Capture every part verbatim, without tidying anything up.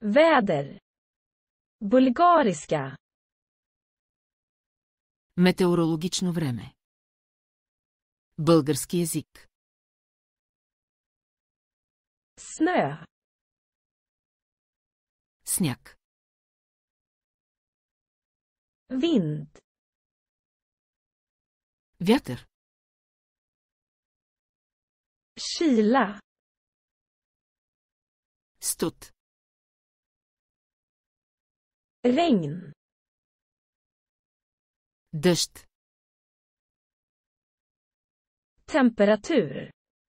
Väder. Bulgariska. Метеорологично време. Български език. Snö. Сняг. Vind. Вятър. Kyla. Студ. Regn. Дъжд. Temperatur.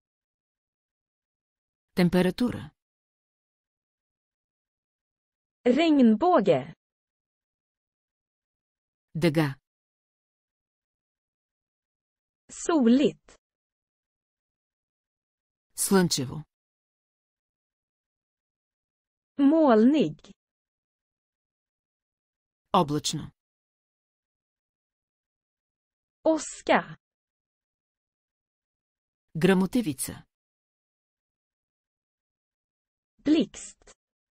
Температура. Regnbåge. Дъга. Soligt. Слънчево. Molnig. Облачно. Åska. Гръмотевица. Blixt.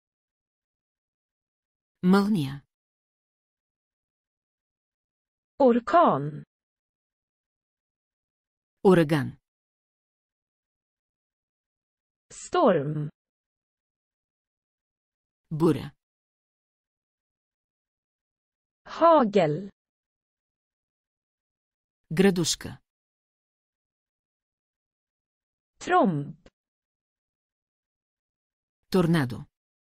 Мълния. Orkan. Ураган. Storm. Буря. Hagel. Градушка. Tromb. Торнадо.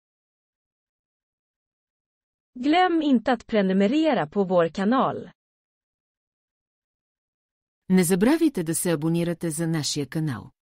Glöm inte att prenumerera på vår kanal. Не забравяйте да се абонирате за нашия канал.